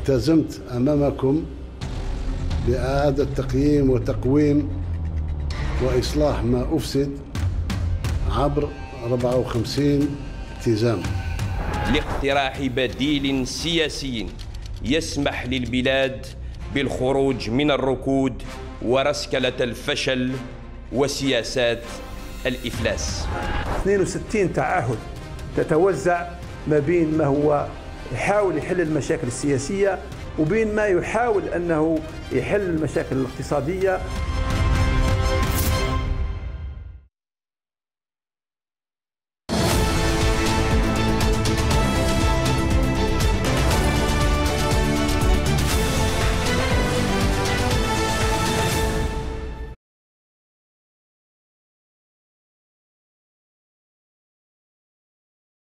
التزمت أمامكم بإعادة تقييم وتقويم وإصلاح ما أفسد عبر 54 التزام لاقتراح بديل سياسي يسمح للبلاد بالخروج من الركود ورسكلة الفشل وسياسات الإفلاس. 62 تعهد تتوزع ما بين ما هو يحاول يحل المشاكل السياسية وبين ما يحاول أنه يحل المشاكل الاقتصادية.